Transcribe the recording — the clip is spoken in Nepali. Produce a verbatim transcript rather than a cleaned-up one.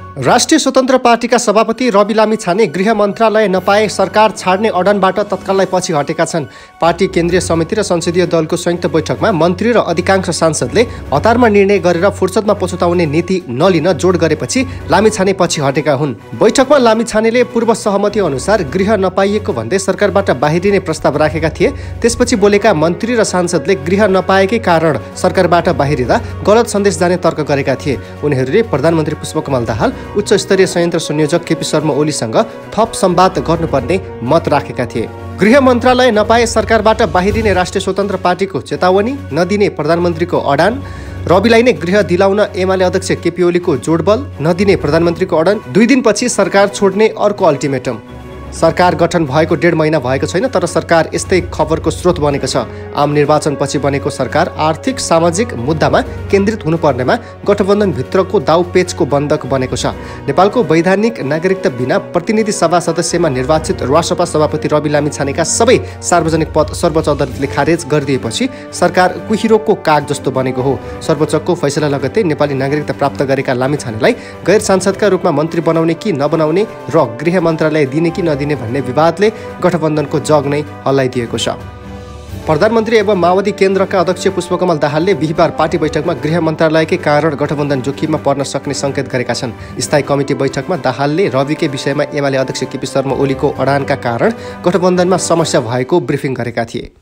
राष्ट्रिय स्वतन्त्र पार्टीका सभापति रवि लामिछाने गृह मन्त्रालय नपाए सरकार छाड्ने अडनबाट तत्कालै पछि हटेका छन्। पार्टी केन्द्रीय समिति र संसदीय दलको संयुक्त बैठकमा मन्त्री र अधिकांश सांसदले हतारमा निर्णय गरेर फुर्सदमा पछुताउने नीति नलिन जोड गरेपछि लामिछाने पछि हटेका हुन्। बैठकमा लामिछानेले पूर्व सहमति अनुसार गृह नपाइएको भन्दै सरकारबाट बाहिरिने प्रस्ताव राखेका थिए। त्यसपछि बोलेका मन्त्री र सांसदले गृह नपाएकै कारण सरकारबाट बाहिरिँदा गलत सन्देश जाने तर्क गरेका थिए। उनीहरूले प्रधानमन्त्री पुष्पकमल दाहाल, उच्च स्तरीय संयन्त्र संयोजक केपी शर्मा ओलीसँग थप संवाद गर्नुपर्ने मत राखेका थिए। गृह मन्त्रालय नपाए सरकारबाट बाहिरिने राष्ट्रिय स्वतन्त्र पार्टीको चेतावनी, नदिने प्रधानमन्त्रीको अडान, रविलाई नै गृह दिलाउन एमाले अध्यक्ष केपी ओलीको जोडबल, नदिने प्रधानमन्त्रीको अडान, दुई दिनपछि सरकार छोड्ने अर्को अल्टिमेटम। सरकार गठन भएको डेढ महिना भएको छैन, तर सरकार यस्तै खबरको स्रोत बनेको छ। आम निर्वाचनपछि बनेको सरकार आर्थिक सामाजिक मुद्दामा केन्द्रित हुनुपर्नेमा गठबन्धनभित्रको दाउपेचको बन्धक बनेको छ। नेपालको वैधानिक नागरिकता बिना प्रतिनिधि सभा सदस्यमा निर्वाचित रासपा सभापति रवि लामिछानेका सबै सार्वजनिक पद सर्वोच्च अदालतले खारेज गरिदिएपछि सरकार कुहिरोको काग जस्तो बनेको हो। सर्वोच्चको फैसला लगत्तै नेपाली नागरिकता प्राप्त गरेका लामिछानेलाई गैर सांसदका रूपमा मन्त्री बनाउने कि नबनाउने र गृह मन्त्रालय दिने कि दिने भन्ने विवादले गठबन्धनको जग नै हल्लाइदिएको छ। प्रधानमन्त्री एवं माओवादी केन्द्रका अध्यक्ष पुष्पकमल दाहालले बिहिबार पार्टी बैठकमा गृह मन्त्रालयकै कारण गठबन्धन जोखिममा पर्न सक्ने संकेत गरेका छन्। स्थायी कमिटी बैठकमा दाहालले रविकै विषयमा एमाले अध्यक्ष केपी शर्मा ओलीको अडानका कारण गठबन्धनमा समस्या भएको ब्रिफिङ गरेका थिए।